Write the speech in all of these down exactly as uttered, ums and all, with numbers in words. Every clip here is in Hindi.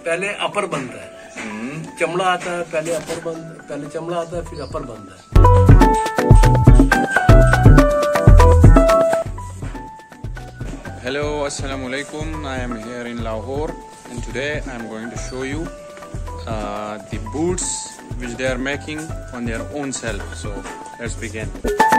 पहले अपर बनता है, चमड़ा आता है, पहले अपर बंद पहले चमड़ा आता है, फिर अपर बनता है। Hello, assalamu alaikum. I am here in Lahore and today I am going to show you uh, the boots which they are making on their own self. So let's begin.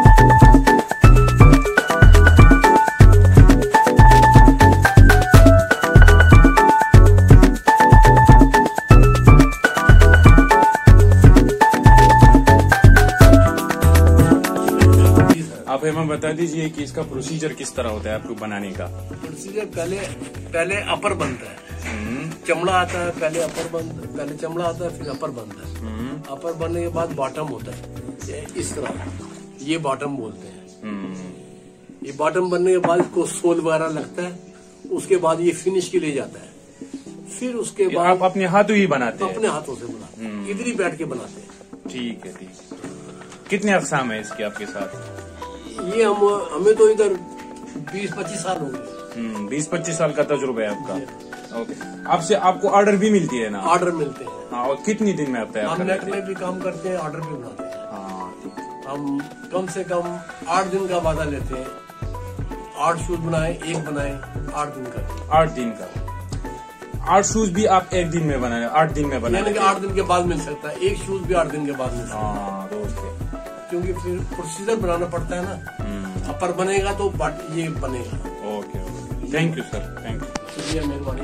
आप हमें बता दीजिए कि इसका प्रोसीजर किस तरह होता है आपको बनाने का। प्रोसीजर पहले पहले अपर बनता है, चमड़ा आता है, पहले अपर बंद पहले चमड़ा आता है, फिर अपर बनता है। अपर बनने के बाद बॉटम होता है इस तरह, ये बॉटम बोलते हैं। ये बॉटम बनने के बाद इसको सोल वगैरह लगता है, उसके बाद ये फिनिश के लिए जाता है। फिर उसके बाद आप अपने हाथों ही बनाते हैं? अपने हाथों से बनाते हैं, इधर ही बैठ के बनाते हैं। ठीक है, ठीक। कितने अक़साम है इसके आपके साथ? ये हम हमें तो इधर बीस पच्चीस साल हो गए। बीस पच्चीस साल का तजुर्बा है आपका। ओके, आपसे आपको ऑर्डर भी मिलती है ना? ऑर्डर मिलते हैं। हाँ, और कितनी दिन में आप तैयार हम कर नेट लेते हैं? में भी काम करते हैं, ऑर्डर भी बनाते हैं। हाँ, ठीक। हम कम से कम आठ दिन का वादा लेते हैं। आठ शूज बनाए, एक बनाए, आठ दिन का। आठ दिन का आठ शूज भी आप एक दिन में बनाए? आठ दिन में बनाए? यानी कि आठ दिन के बाद मिल सकता है, एक शूज भी आठ दिन के बाद मिल सकता है। हाँ, रोज के। क्योंकि फिर प्रोसीजर बनाना पड़ता है ना, अपर बनेगा तो ये बनेगा। Okay, okay, thank you sir, thank you, शुक्रिया, मेहरबानी।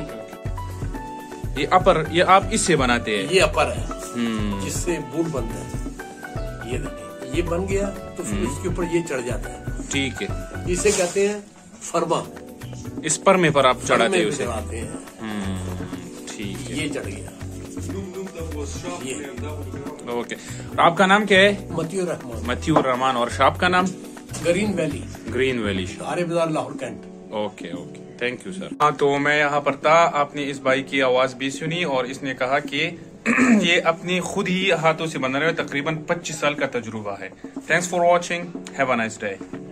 ये अपर, ये आप इससे बनाते हैं? ये अपर है जिससे बूट बनता है। ये देखिए, ये बन गया तो फिर इसके ऊपर ये चढ़ जाता है। ठीक है, इसे कहते हैं फरमा। इस परमे पर आप चढ़ाते हैं उसे? चढ़ाते हैं। ठीक है, ये चढ़ गया। ये ओके, आपका नाम क्या है? मतियूर रहमान। मतियूर रहमान। और शॉप का नाम? Green valley. ग्रीन वैली आरे बाजार, Lahore cantt. Okay, okay, thank you sir. हाँ, तो मैं यहाँ पर था, आपने इस भाई की आवाज भी सुनी और इसने कहा कि ये अपनी खुद ही हाथों से बना रहे हो। तकरीबन पच्चीस साल का तजुर्बा है। Thanks for watching, have a nice day.